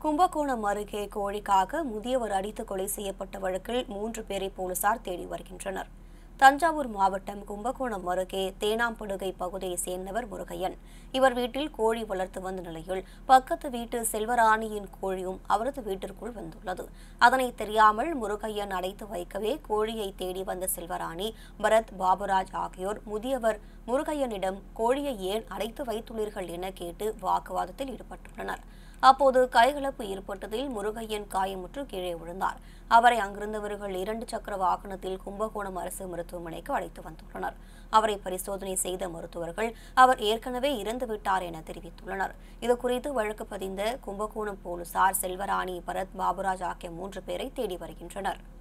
கும்பகோணம் அருகே கோழிக்காக முதியவர் அடித்து கொலை செய்யப்பட்ட வழக்கில் 3 பேரை போலீசார் தேடி வருகின்றனர். தஞ்சாவூர் மாவட்டம் கும்பகோணம் அருகே தேனாம்படுகை பகுதியை சேர்ந்தவர் முருகையன். இவர் வீட்டில் கோழி வளர்த்து வந்த நிலையில் பக்கத்து வீட்டு செல்வராணியின் கோழியும் அவரது வீட்டிற்குள் வந்துள்ளது. அதனை தெரியாமல் முருகையன் அடைத்து வைக்கவே கோழியை தேடி வந்த செல்வராணி, பரத், பாபுராஜ் ஆகியோர் முதியவர் முருகையனிடம் கோழியை ஏன் அடைத்து வைத்துள்ளீர்கள் என கேட்டு வாக்குவாதத்தில் ஈடுபட்டுள்ளனர். அப்போது கைகலப்பு ஏற்பட்டதில் முருகையன் காயமுற்று கீழே விழுந்தார். அவரை அங்கிருந்தவர்கள் 2 சக்கர வாகனத்தில் கும்பகோணம் அரசு மருத்துவமனைக்கு அழைத்து வந்துள்ளனர். அவரை பரிசோதனை செய்த மருத்துவர்கள் அவர் ஏற்கனவே இறந்துவிட்டார் என தெரிவித்துள்ளனர். இதுகுறித்து வழக்கு பதிந்த கும்பகோணம் போலீசார் செல்வராணி, பரத், பாபுராஜ் ஆகிய 3 பேரை தேடி வருகின்றனர்.